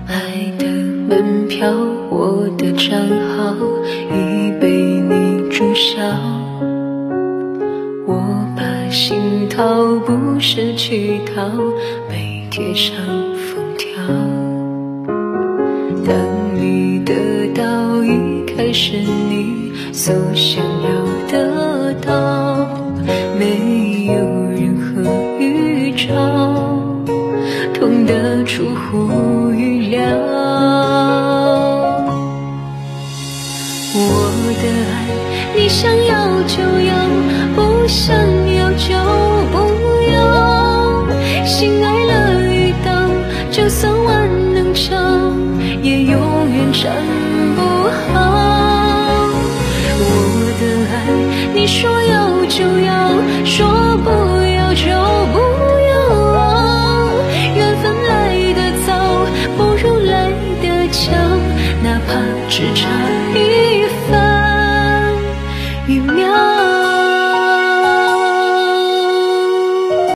爱的门票，我的账号已被你注销，我把心掏不是乞讨，被贴上封条。当你得到一开始你所想要得到，没有任何预兆，痛得出乎预料。我的爱你想要就要，不想要就不要，心爱了遇到，就算万能桥也永远站不好。我的爱你说要就要，说不要就不要，缘分来得早，不如来得巧，哪怕只差一分一秒。